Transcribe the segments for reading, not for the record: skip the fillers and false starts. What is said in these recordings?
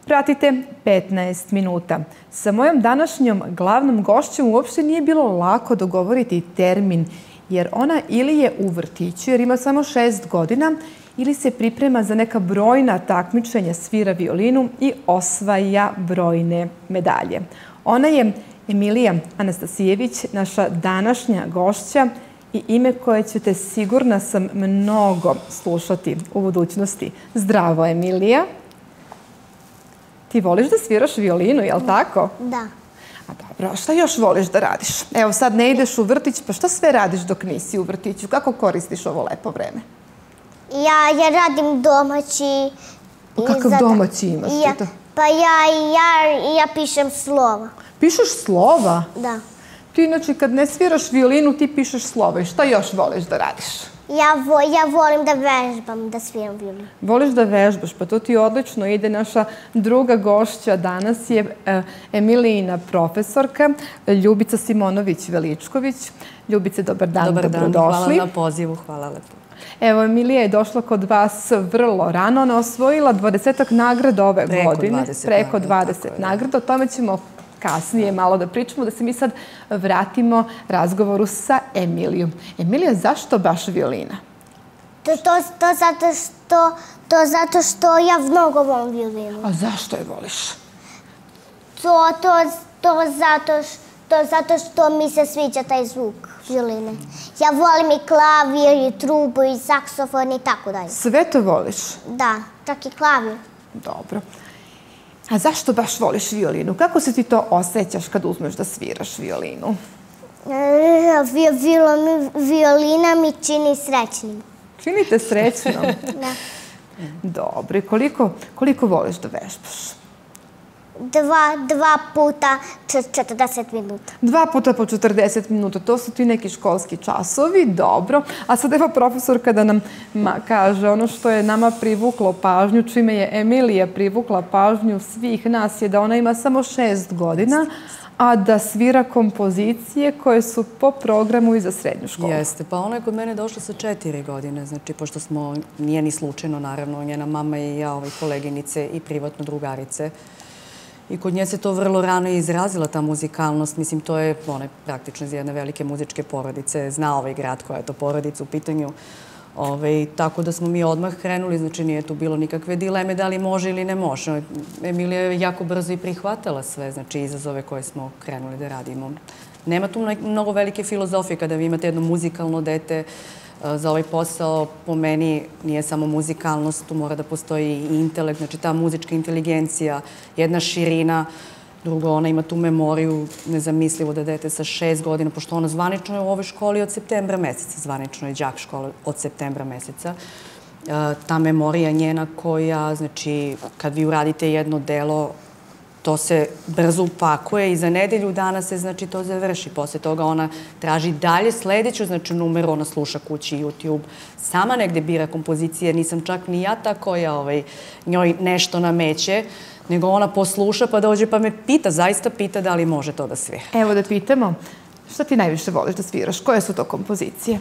Pratite 15 minuta. Sa mojom današnjom glavnom gošćom uopšte nije bilo lako dogovoriti termin, jer ona ili je u vrtiću, jer ima samo 6 godina, ili se priprema za neka brojna takmičenja, svira violinu i osvaja brojne medalje. Ona je Emilija Anastasijević, naša današnja gošća i ime koje ćete, sigurna sam, mnogo slušati u budućnosti. Zdravo, Emilija. Ti voliš da sviraš violinu, jel tako? Da. A dobro, a šta još voliš da radiš? Evo sad ne ideš u vrtić, pa šta sve radiš dok nisi u vrtiću? Kako koristiš ovo lepo vreme? Ja radim domaći. Kakav domaći imaš ti to? Pa ja pišem slova. Pišeš slova? Da. Ti inače kad ne sviraš violinu, ti pišeš slova. I šta još voliš da radiš? Ja volim da vežbam, da sviram violinu. Voliš da vežbaš, pa to ti odlično ide. Naša druga gošća danas je Emilijina profesorka Ljubica Simonović-Veličković. Ljubice, dobar dan, dobrodošli. Dobar dan, hvala na pozivu, hvala lepo. Evo, Emilija je došla kod vas vrlo rano. Ona osvojila 20 nagrada ove godine. Preko 20 nagrada. O tome ćemo kasnije malo da pričamo, da se mi sad vratimo razgovoru sa Emilijom. Emilija, zašto baš violina? To zato što ja mnogo volim violinu. A zašto je voliš? To zato što mi se sviđa taj zvuk violine. Ja volim i klavir, i trubu, i saksofon i tako dalje. Sve to voliš? Da, čak i klavir. Dobro. A zašto baš voliš violinu? Kako se ti to osjećaš kad uzmeš da sviraš violinu? Violina mi čini srećnim. Čini te srećnom? Da. Dobro. I koliko voliš da vežbaš? 2 puta 40 minuta. 2 puta po 40 minuta. To su ti neki školski časovi. Dobro. A sad evo profesorka da nam kaže ono što je nama privuklo pažnju, čime je Emilija privukla pažnju svih nas, je da ona ima samo 6 godina, a da svira kompozicije koje su po programu i za srednju školu. Jeste, pa ona je kod mene došla sa 4 godine, znači, pošto nije ni slučajno, naravno, njena mama i ja, koleginice i privatno drugarice. I kod nje se to vrlo rano izrazila, ta muzikalnost. Mislim, to je, ona je praktično iz jedne velike muzičke porodice. Zna ovaj grad koja je to porodica u pitanju. Tako da smo mi odmah krenuli, znači nije tu bilo nikakve dileme da li može ili ne može. Emilija je jako brzo i prihvatala sve, znači, izazove koje smo krenuli da radimo. Nema tu mnogo velike filozofije kada vi imate jedno muzikalno dete. Za ovaj posao, po meni, nije samo muzikalnost, tu mora da postoji i intelekt, znači ta muzička inteligencija, jedna širina. Drugo, ona ima tu memoriju, nezamislivo da dete sa 6 godina, pošto ona zvanično je u ovoj školi od septembra meseca, zvanično je đak škole od septembra meseca. Ta memorija njena koja, znači, kad vi uradite jedno delo, to se brzo upakuje i za nedelju dana se, znači, to završi. Posle toga ona traži dalje sledeću, znači, numeru, ona sluša kući, YouTube, sama negde bira kompozicije, nisam čak ni ja ta koja njoj nešto nameće, nego ona posluša pa dođe pa me pita, zaista pita da li može to da svira. Evo da pitamo, šta ti najviše voliš da sviraš? Koje su to kompozicije?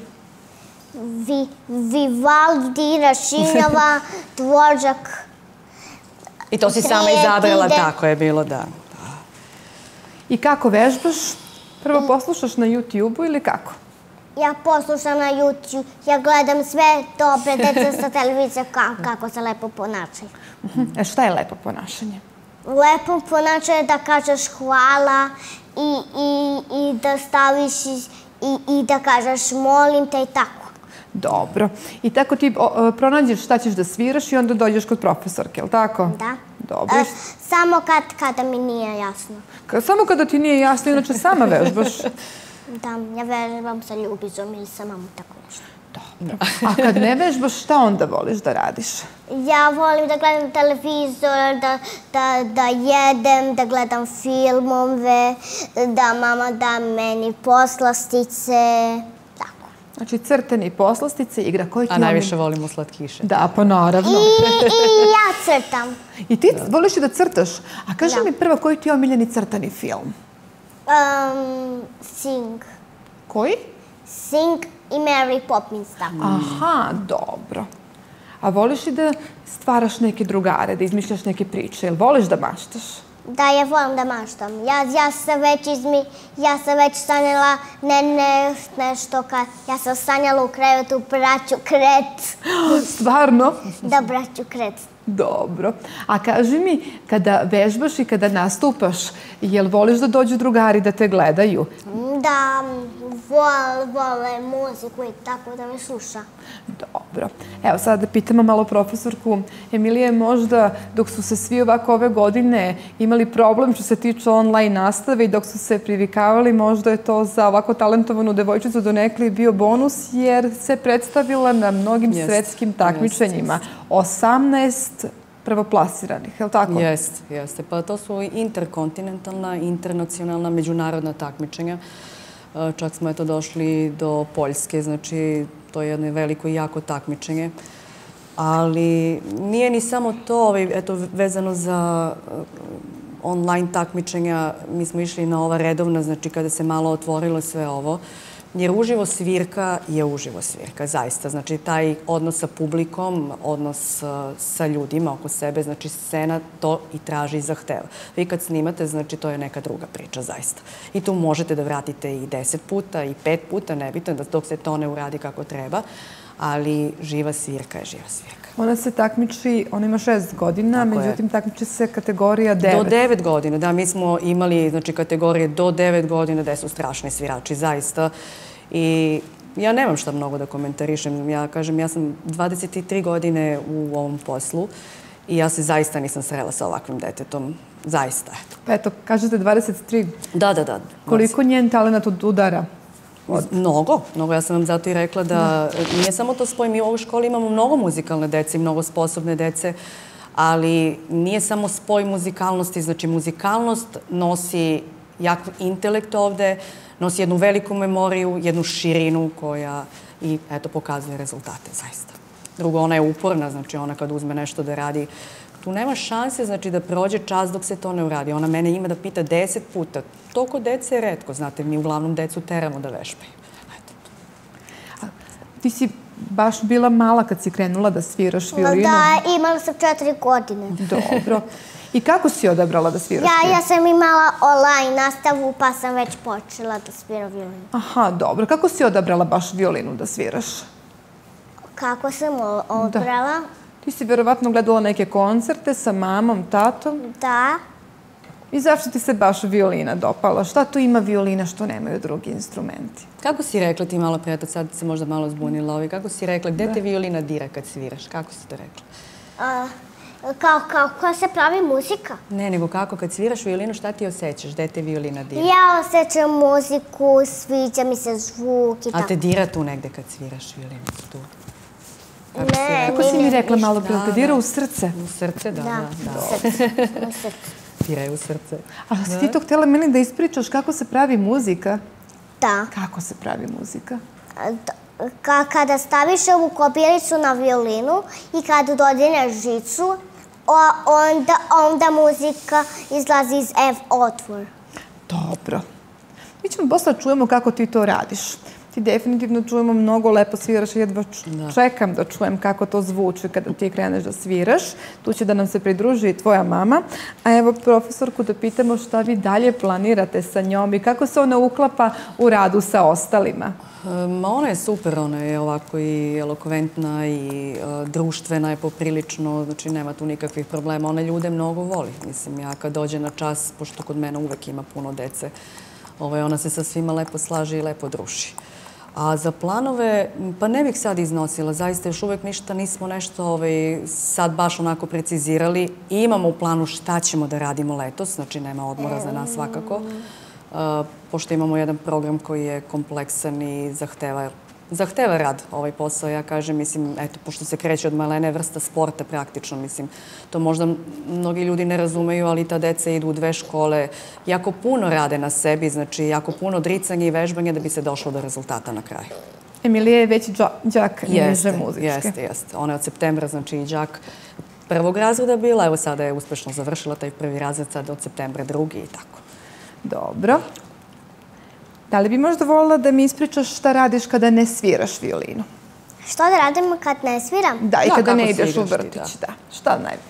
Vivaldi, Rašinova, Dvoržak. I to si sama izabrala, tako je bilo, da. I kako vežbaš? Prvo poslušaš na YouTube-u ili kako? Ja poslušam na YouTube, ja gledam sve dobre dece sa televizije kako se lepo ponašaju. Šta je lepo ponašanje? Lepo ponašanje je da kažeš hvala i da staviš i da kažeš molim te i tako. Dobro. I tako ti pronađeš šta ćeš da sviraš i onda dođeš kod profesorke, je li tako? Da. Dobro. Samo kada mi nije jasno. Samo kada ti nije jasno, inače sama vežbaš? Da, ja vežbam sa Ljubicom ili sa mamom, tako nešto. Dobro. A kad ne vežbaš, šta onda voliš da radiš? Ja volim da gledam televizor, da jedem, da gledam filmove, da mama da meni poslastice. Znači, crteni, poslastice, igra. A najviše volimo slatkiše. Da, pa naravno. I ja crtam. I ti voliš i da crtaš? A kaži mi prvo, koji ti je omiljeni crtani film? Sing. Koji? Sing i Mary Poppins, tako. Aha, dobro. A voliš i da stvaraš neke drugare, da izmišljaš neke priče? Jel voliš da maštaš? Da, ja volim da maštam. Ja sam već sanjala nešto ja sam sanjala u krevetu braću Kret. Stvarno? Da, braću Kret. Dobro. A kaži mi, kada vežbaš i kada nastupaš, jel voliš da dođu drugari da te gledaju? Da, vole muziku i tako da me sluša. Dobro. Evo sada da pitamo malo profesorku. Emilija, možda dok su se svi ovako ove godine imali problem što se tiče online nastave i dok su se privikavali, možda je to za ovako talentovanu devojčicu donekle bio bonus jer se predstavila na mnogim svetskim takmičenjima. 18 prvoplasiranih, je li tako? Jeste. Pa to su interkontinentalna, internacionalna, međunarodna takmičenja. Čak smo došli do Poljske, znači to je jedno veliko i jako takmičenje. Ali nije ni samo to, vezano za online takmičenja, mi smo išli na ova redovna, znači kada se malo otvorilo sve ovo, jer uživo svirka je uživo svirka, zaista. Znači, taj odnos sa publikom, odnos sa ljudima oko sebe, znači, scena to i traži i zahteva. Vi kad snimate, znači, to je neka druga priča, zaista. I tu možete da vratite i 10 puta, i 5 puta, nebitno, dok se to ne uradi kako treba, ali živa svirka je živa svirka. Ona se takmiči, ona ima 6 godina, međutim takmiči se kategorija 9. Do 9 godina, da, mi smo imali kategorije do 9 godina gde su strašni svirači, zaista. I ja nemam šta mnogo da komentarišem. Ja kažem, ja sam 23 godine u ovom poslu i ja se zaista nisam srela sa ovakvim detetom. Zaista, eto. Pa eto, kažete 23. Da. Koliko njen talent udara? Mnogo. Ja sam vam zato i rekla da nije samo to spoj. Mi u ovoj školi imamo mnogo muzikalne dece i mnogo sposobne dece, ali nije samo spoj muzikalnosti. Znači, muzikalnost nosi jak intelekt ovde, nosi jednu veliku memoriju, jednu širinu koja i, eto, pokazuje rezultate, zaista. Drugo, ona je uporna, znači ona kad uzme nešto da radi, tu nema šanse, znači, da prođe čas dok se to ne uradi. Ona mene ima da pita 10 puta. Toliko dece je retko, znate, mi uglavnom decu teramo da vežbaju. Ti si baš bila mala kad si krenula da sviraš violinu? Da, imala sam 4 godine. Dobro. I kako si odabrala da sviraš violinu? Ja sam imala online nastavu pa sam već počela da sviram violinu. Aha, dobro. Kako si odabrala baš violinu da sviraš? Kako sam odabrala? Ti si verovatno gledala neke koncerte sa mamom, tatom? Da. I zašto ti se baš violina dopala? Šta tu ima violina što nemaju drugi instrumenti? Kako si rekla ti malo pre, sad se možda malo zbunila, kako si rekla, gde te violina dira kad sviraš? Kako si to rekla? Kako se pravi muzika? Ne, nego kako kad sviraš violinu, šta ti osjećaš? Gde te violina dira? Ja osjećam muziku, sviđa mi se zvuk i tako. A te dira tu negde kad sviraš violinu? Tu? Ne, kako si mi rekla malo pre, te dira u srce? U srce, da. U srce. Dira je u srce. A si ti to htjela meni da ispričaš kako se pravi muzika? Da. Kako se pravi muzika? Kada staviš ovu kopiricu na violinu i kada dodirneš žicu, onda muzika izlazi iz F otvor. Dobro. Mi ćemo posle čujemo kako ti to radiš. Ti definitivno čujemo mnogo lepo sviraš i jedva čekam da čujem kako to zvuči kada ti kreneš da sviraš. Tu će da nam se pridruži i tvoja mama. A evo profesorku da pitamo šta vi dalje planirate sa njom i kako se ona uklapa u radu sa ostalima. Ona je super, ona je ovako i elokventna i društvena je poprilično, znači nema tu nikakvih problema. Ona ljude mnogo voli. Mislim, ja kad dođe na čas, pošto kod mene uvek ima puno dece, ona se sa svima lepo slaže i lepo druži. A za planove, pa ne bih sad iznosila, zaista još uvek ništa nismo nešto sad baš onako precizirali. I imamo u planu šta ćemo da radimo letos, znači nema odmora za nas svakako. Pošto imamo jedan program koji je kompleksan i zahteva rad ovaj posao, ja kažem, mislim, eto, pošto se kreće od malene vrsta sporta praktično, mislim, to možda mnogi ljudi ne razumeju, ali ta deca idu u 2 škole, jako puno rade na sebi, znači, jako puno dricanja i vežbanja da bi se došlo do rezultata na kraju. Emilija je već đak niže muzičke. Jeste. Ona je od septembra, znači, i đak 1. razreda bila, evo sada je uspešno završila taj 1. razred, sad od septembra 2. i tako. Dobro. Da li bi možda volila da mi ispričaš šta radiš kada ne sviraš violinu? Što da radim kad ne sviram? Da, i Da, kada kako ne ideš u sviraš ti, vrtić, da. Šta najbolje?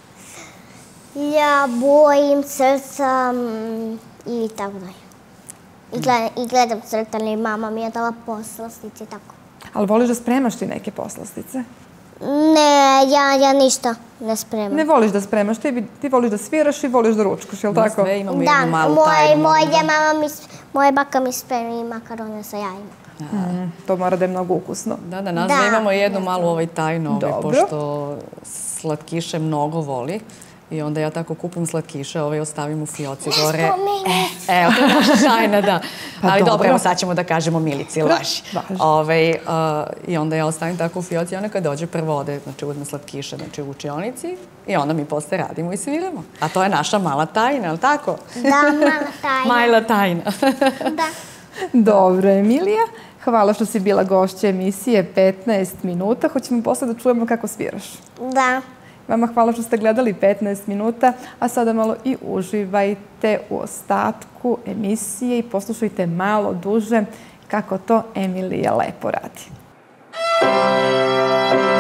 Ja bojim crtam i tako dalje. I gledam crtanje, mama mi je dala poslastice i tako. Ali voliš da spremaš ti neke poslastice? Ne, ja ništa ne spremam. Ne voliš da spremaš, ti voliš da sviraš i voliš da ručkaš, je li tako? Sve imamo Da, jednu malu tajnu. moja baka mi spremi makarone sa jajima. To mora da je mnogo ukusno. Da, nas Da. dve imamo jednu malu tajnu, Dobro. pošto slatkiše mnogo voli. I onda ja tako kupim slatkiše, ostavim u fioci gore. Evo, to je naša tajna, da. Ali dobro, evo sad ćemo da kažemo Milici, laži. I onda ja ostavim tako u fioci i ona kad dođe prvo ode, znači uzme slatkiše, znači u učionici i onda mi posle radimo i sviramo. A to je naša mala tajna, je li tako? Da, mala tajna. Majla tajna. Da. Dobro, Emilija. Hvala što si bila gošća emisije 15 minuta. Hoćemo posle da čujemo kako sviraš. Da. Vama hvala što ste gledali 15 minuta, a sada malo i uživajte u ostatku emisije i poslušajte malo duže kako to Emilija lepo radi.